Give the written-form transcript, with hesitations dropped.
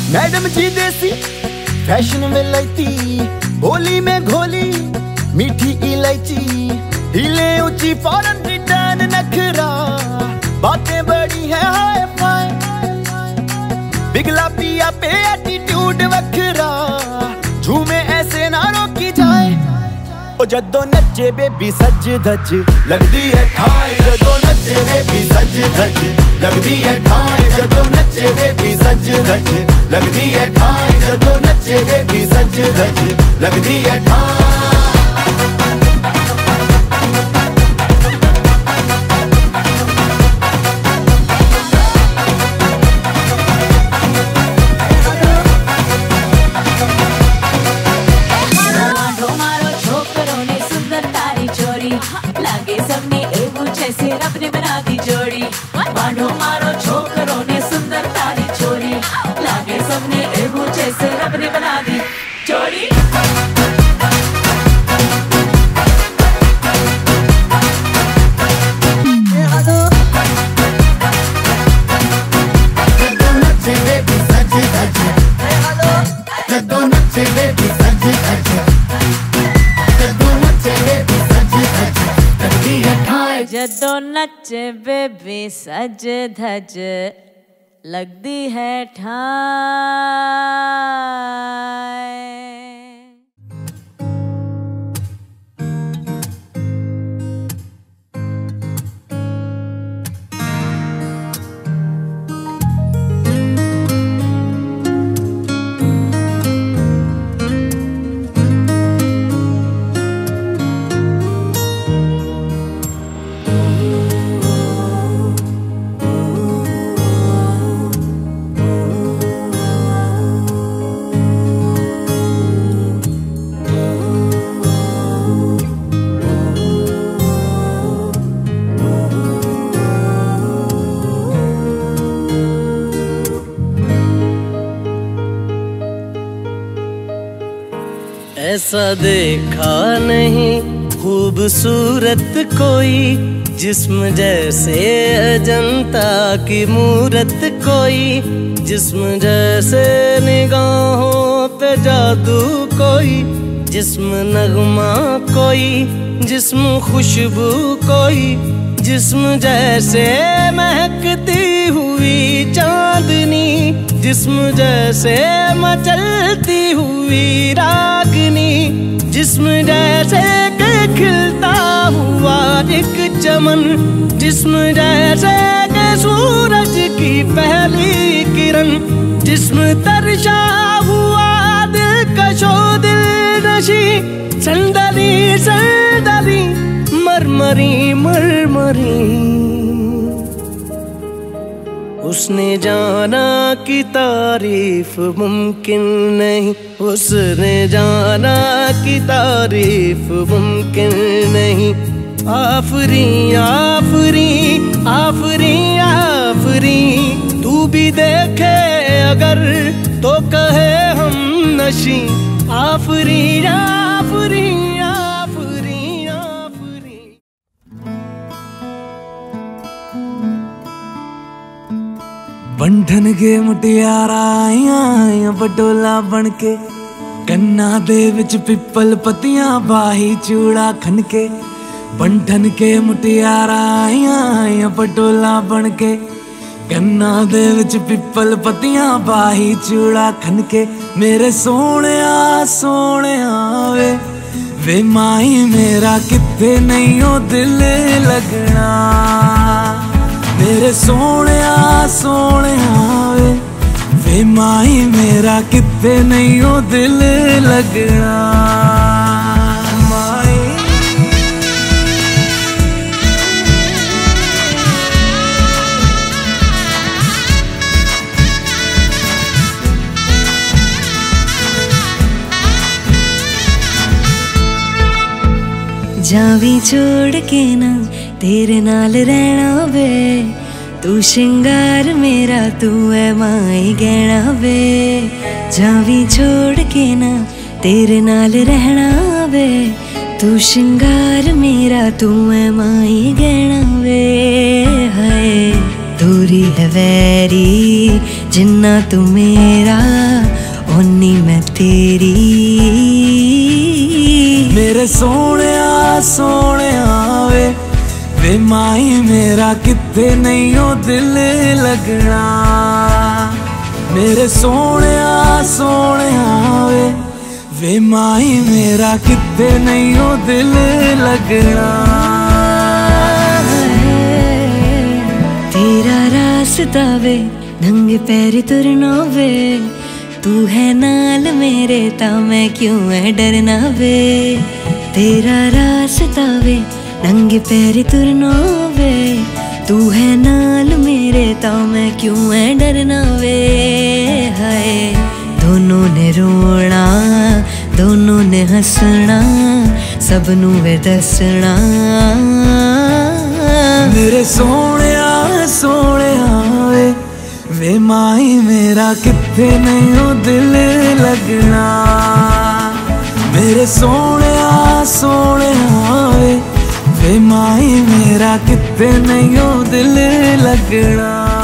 Madam जी देसी fashion विलायती, बोली में घोली मीठी इलायची, हिले ऊंची फॉरेन रिटर्न नखरा, बातें बड़ी है हाय फाय, बिगला पिया पे एटीट्यूड वखरा, झूमे ऐसे ना रोकी जाए। ओ जदों नचे बेबी सज धज लगदी है ठाए, जदों नचे बेबी सज धज लगदी है ठाए, जदों नचे बेबी सज धज लगदी है ठाए, जदों नचे बेबी सज धज लगदी है ठाए। रब ने बना दी जोड़ी, बांधो मारो छोकरों ने सुंदर तारी छोरी, लागे सबने एगो जैसे रब ने बना दी जोड़ी। जदों नचे बेबी सज धज लगदी है ठाए। ऐसा देखा नहीं खूबसूरत कोई, जिस्म जैसे अजंता की मूरत कोई, जिस्म जैसे निगाहों पे जादू कोई, जिस्म नगमा कोई, जिस्म खुशबू कोई, जिस्म जैसे महकती हुई चांदनी, जिस्म जैसे मचलती हुई रागनी, जिस्म जैसे के खिलता हुआ एक चमन, जिस्म जैसे के सूरज की पहली किरण, जिस्म तरशा हुआ दिलकशो दिल नशी, संदली संदली मरमरी मरमरी। उसने जाना कि तारीफ मुमकिन नहीं, उसने जाना कि तारीफ मुमकिन नहीं। आफरी आफरी आफरी आफरी, तू भी देखे अगर तो कहे हम नशी। आफरी आफरी आफरी आफरी। बंधन के मुटियारा आइया बटोला बनके, कन्ना दे विच पिपल पतियां बाही चूड़ा खनके। बंधन के मुटियारा आइया बटोला बनके, कन्ना दे विच पिपल पतियां बाही चूड़ा खनके। मेरे सोहणिया सोहणिया वे माही मेरा किथे नहीं ओ दिल लगना। मेरे सोहणिया सोहणिया वे माही मेरा किथे नहीं ओ दिल लगना। जावी छोड़ के ना तेरे नाल रहना वे, तू शिंगार मेरा तू है माई गहना वे। जावी छोड़ के ना तेरे नाल रहना वे, तू शिंगार मेरा तू है माई गहना वे। हाय दूरी है वैरी जिन्ना तू मेरा ओनी मैं तेरी। मेरे सोने वे वे माई मेरा किथे नहीं हो दिल लगना। मेरे सोने वे माई मेरा किथे नहीं हो दिल लगना। तेरा रास्ता वे नंगे पैर तुरना वे, तू है नाल मेरे ता मैं क्यों है डरना वे। तेरा रास्ता वे नंगे पैर तुरना वे, तू है नाल मेरे ता मैं क्यों है डरना वे। हाय दोनों ने रोना दोनों ने हंसना, सबनू वे दसना। मेरे सोने वे माई मेरा किथे नहीं हो दिल लगना। मेरे सोने वे माई मेरा किथे नहीं हो दिल लगना।